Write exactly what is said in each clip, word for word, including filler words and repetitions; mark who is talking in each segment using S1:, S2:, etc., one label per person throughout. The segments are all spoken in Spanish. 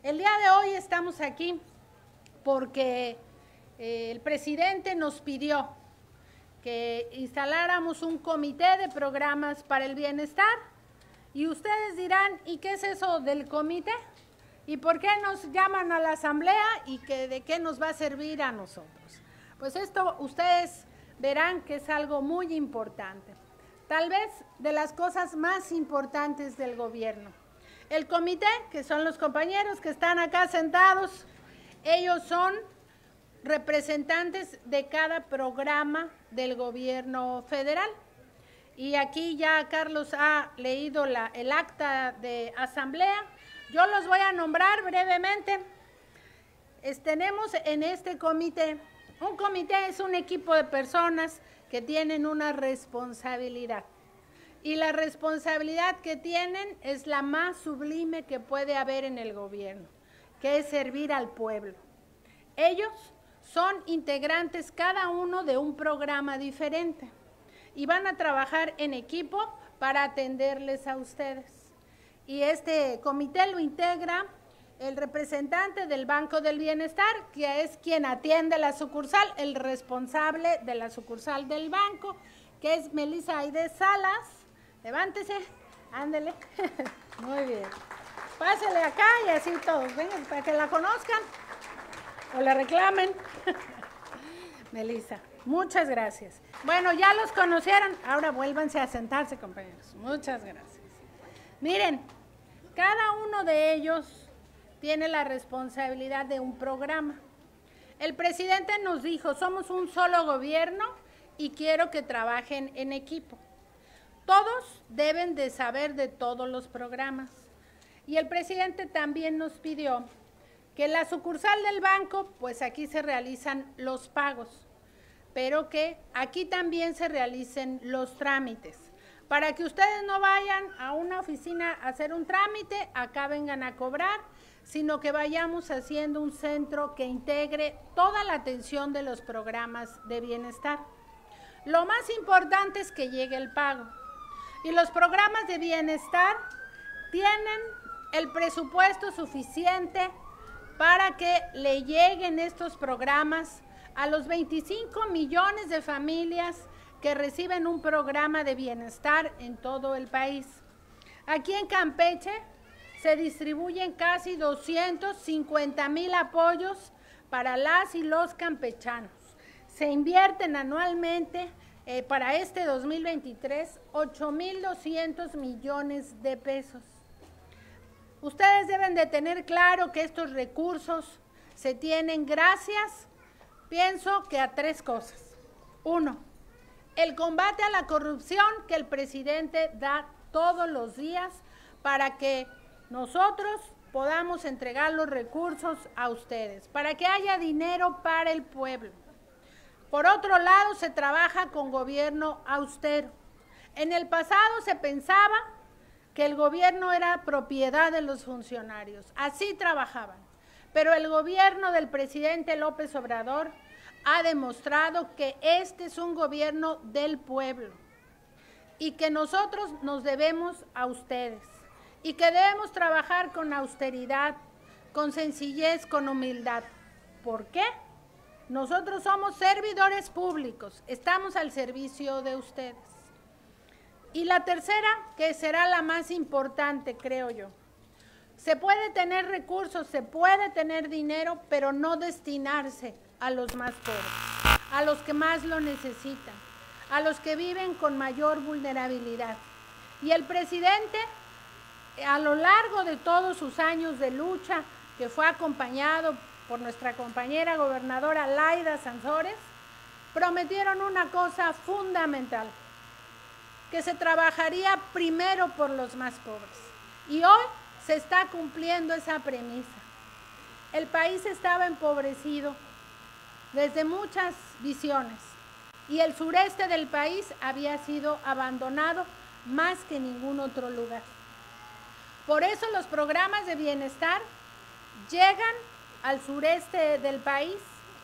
S1: El día de hoy estamos aquí porque eh, el presidente nos pidió que instaláramos un comité de programas para el bienestar y ustedes dirán, ¿y qué es eso del comité? ¿Y por qué nos llaman a la asamblea y que, de qué nos va a servir a nosotros? Pues esto ustedes verán que es algo muy importante, tal vez de las cosas más importantes del gobierno. El comité, que son los compañeros que están acá sentados, ellos son representantes de cada programa del gobierno federal. Y aquí ya Carlos ha leído la, el acta de asamblea. Yo los voy a nombrar brevemente. Es, tenemos en este comité, un comité es un equipo de personas que tienen una responsabilidad. Y la responsabilidad que tienen es la más sublime que puede haber en el gobierno, que es servir al pueblo. Ellos son integrantes cada uno de un programa diferente y van a trabajar en equipo para atenderles a ustedes. Y este comité lo integra el representante del Banco del Bienestar, que es quien atiende la sucursal, el responsable de la sucursal del banco, que es Melissa Aide Salas. Levántese, ándele. Muy bien. Pásele acá y así todos, vengan para que la conozcan o la reclamen. Melissa, muchas gracias. Bueno, ya los conocieron, ahora vuélvanse a sentarse, compañeros. Muchas gracias. Miren, cada uno de ellos tiene la responsabilidad de un programa. El presidente nos dijo, somos un solo gobierno y quiero que trabajen en equipo. Todos deben de saber de todos los programas. Y el presidente también nos pidió que la sucursal del banco, pues aquí se realizan los pagos, pero que aquí también se realicen los trámites. Para que ustedes no vayan a una oficina a hacer un trámite, acá vengan a cobrar, sino que vayamos haciendo un centro que integre toda la atención de los programas de bienestar. Lo más importante es que llegue el pago. Y los programas de bienestar tienen el presupuesto suficiente para que le lleguen estos programas a los veinticinco millones de familias que reciben un programa de bienestar en todo el país. Aquí en Campeche se distribuyen casi doscientos cincuenta mil apoyos para las y los campechanos. Se invierten anualmente Eh, para este dos mil veintitrés, ocho mil doscientos millones de pesos. Ustedes deben de tener claro que estos recursos se tienen gracias, pienso que a tres cosas. Uno, el combate a la corrupción que el presidente da todos los días para que nosotros podamos entregar los recursos a ustedes, para que haya dinero para el pueblo. Por otro lado, se trabaja con gobierno austero. En el pasado se pensaba que el gobierno era propiedad de los funcionarios, así trabajaban. Pero el gobierno del presidente López Obrador ha demostrado que este es un gobierno del pueblo y que nosotros nos debemos a ustedes y que debemos trabajar con austeridad, con sencillez, con humildad. ¿Por qué? Nosotros somos servidores públicos, estamos al servicio de ustedes. Y la tercera, que será la más importante, creo yo. Se puede tener recursos, se puede tener dinero, pero no destinarse a los más pobres, a los que más lo necesitan, a los que viven con mayor vulnerabilidad. Y el presidente, a lo largo de todos sus años de lucha, que fue acompañado por nuestra compañera gobernadora Laida Sansores, prometieron una cosa fundamental, que se trabajaría primero por los más pobres. Y hoy se está cumpliendo esa premisa. El país estaba empobrecido desde muchas visiones y el sureste del país había sido abandonado más que ningún otro lugar. Por eso los programas de bienestar llegan al sureste del país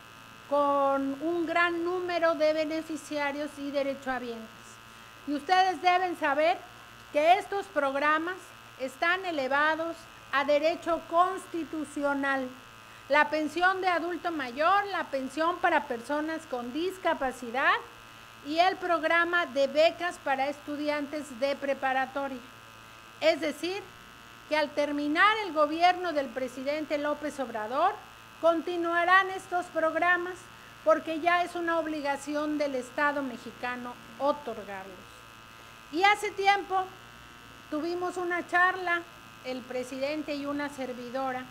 S1: con un gran número de beneficiarios y derechohabientes. Y ustedes deben saber que estos programas están elevados a derecho constitucional. La pensión de adulto mayor, la pensión para personas con discapacidad y el programa de becas para estudiantes de preparatoria. Es decir, que al terminar el gobierno del presidente López Obrador, continuarán estos programas porque ya es una obligación del Estado mexicano otorgarlos. Y hace tiempo tuvimos una charla, el presidente y una servidora,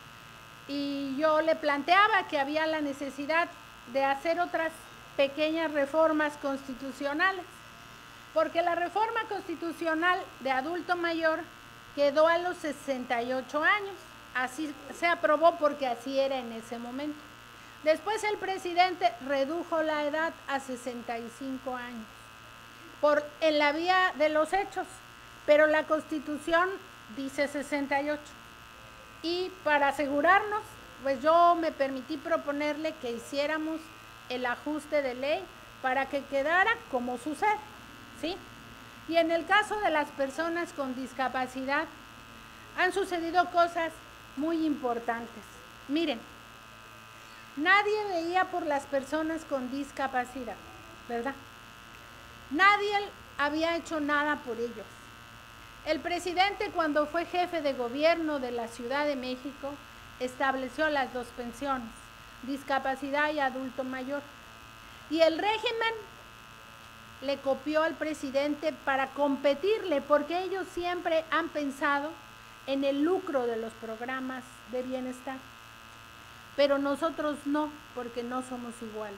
S1: y yo le planteaba que había la necesidad de hacer otras pequeñas reformas constitucionales, porque la reforma constitucional de adulto mayor quedó a los sesenta y ocho años, así se aprobó porque así era en ese momento. Después el presidente redujo la edad a sesenta y cinco años, por, en la vía de los hechos, pero la Constitución dice sesenta y ocho. Y para asegurarnos, pues yo me permití proponerle que hiciéramos el ajuste de ley para que quedara como sucede, ¿sí? Y en el caso de las personas con discapacidad, han sucedido cosas muy importantes. Miren, nadie veía por las personas con discapacidad, ¿verdad? Nadie había hecho nada por ellos. El presidente, cuando fue jefe de gobierno de la Ciudad de México, estableció las dos pensiones, discapacidad y adulto mayor. Y el régimen le copió al presidente para competirle, porque ellos siempre han pensado en el lucro de los programas de bienestar. Pero nosotros no, porque no somos iguales.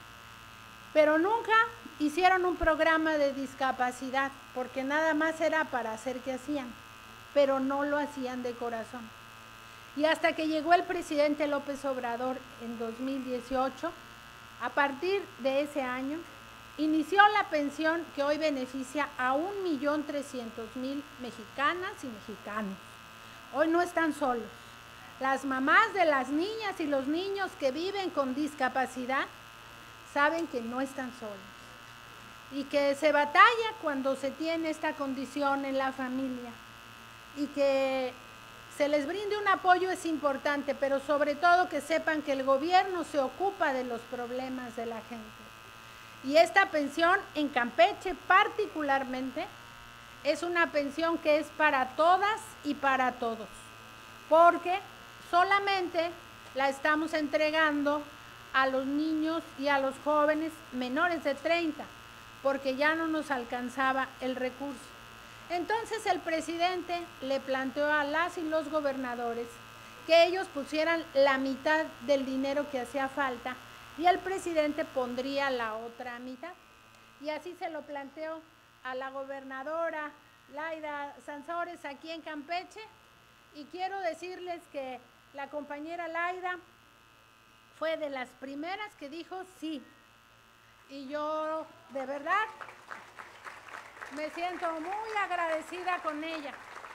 S1: Pero nunca hicieron un programa de discapacidad, porque nada más era para hacer que hacían, pero no lo hacían de corazón. Y hasta que llegó el presidente López Obrador en dos mil dieciocho, a partir de ese año, inició la pensión que hoy beneficia a un millón trescientos mil mexicanas y mexicanos. Hoy no están solos. Las mamás de las niñas y los niños que viven con discapacidad saben que no están solos y que se batalla cuando se tiene esta condición en la familia, y que se les brinde un apoyo es importante, pero sobre todo que sepan que el gobierno se ocupa de los problemas de la gente. Y esta pensión en Campeche particularmente es una pensión que es para todas y para todos, porque solamente la estamos entregando a los niños y a los jóvenes menores de treinta, porque ya no nos alcanzaba el recurso. Entonces el presidente le planteó a las y los gobernadores que ellos pusieran la mitad del dinero que hacía falta y el presidente pondría la otra mitad. Y así se lo planteó a la gobernadora Laida Sansores aquí en Campeche, y quiero decirles que la compañera Laida fue de las primeras que dijo sí, y yo de verdad me siento muy agradecida con ella,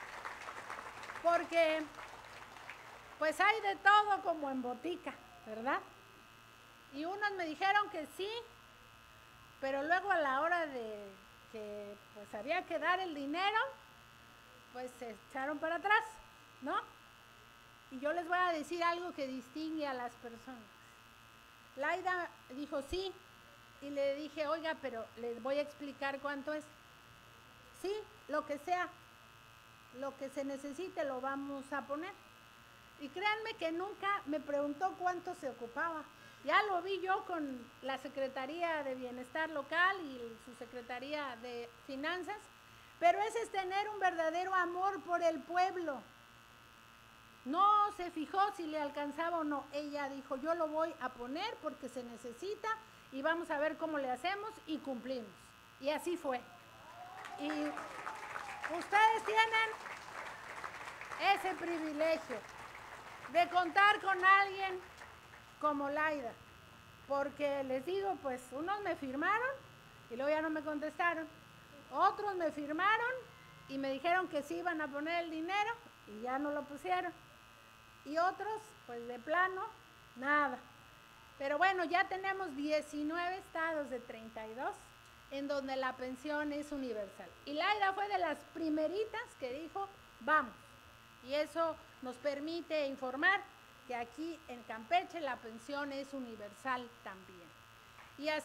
S1: porque pues hay de todo como en botica, ¿verdad? Y unos me dijeron que sí, pero luego a la hora de que pues había que dar el dinero, pues se echaron para atrás, ¿no? Y yo les voy a decir algo que distingue a las personas. Laida dijo sí, y le dije, oiga, pero les voy a explicar cuánto es. Sí, lo que sea, lo que se necesite lo vamos a poner. Y créanme que nunca me preguntó cuánto se ocupaba. Ya lo vi yo con la Secretaría de Bienestar Local y su Secretaría de Finanzas, pero ese es tener un verdadero amor por el pueblo. No se fijó si le alcanzaba o no. Ella dijo, yo lo voy a poner porque se necesita y vamos a ver cómo le hacemos y cumplimos. Y así fue. Y ustedes tienen ese privilegio de contar con alguien como Laida, porque les digo, pues unos me firmaron y luego ya no me contestaron, otros me firmaron y me dijeron que sí iban a poner el dinero y ya no lo pusieron, y otros pues de plano nada. Pero bueno, ya tenemos diecinueve estados de treinta y dos en donde la pensión es universal, y Laida fue de las primeritas que dijo vamos, y eso nos permite informar que aquí en Campeche la pensión es universal también. Y así